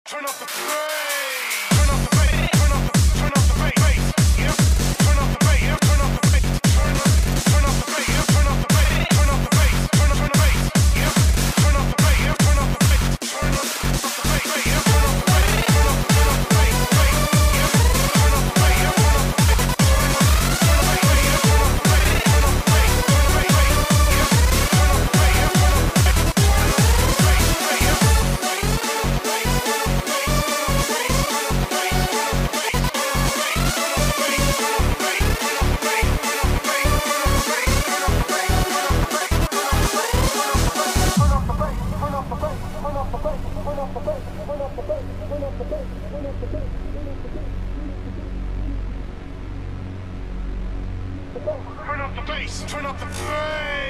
Turn up the bass. Turn up the bass. Turn up the bass. Yeah. Turn up the bass. Yeah. Turn up the bass. Turn up the bass. Yeah. Turn up the bass. Turn up the bass. Turn the bass. Yeah. Turn up the bass. Yeah. Turn up the bass. Turn up the bass. Yeah. Turn up the bass. Turn up the bass. Yeah. Turn up the bass. Yeah. Turn up the bass. Turn the bass. Yeah. Turn up the bass. Turn up the bass. Turn the bass. Yeah. Turn up the bass. Yeah. Turn up the bass. Turn up the bass, turn up the bass.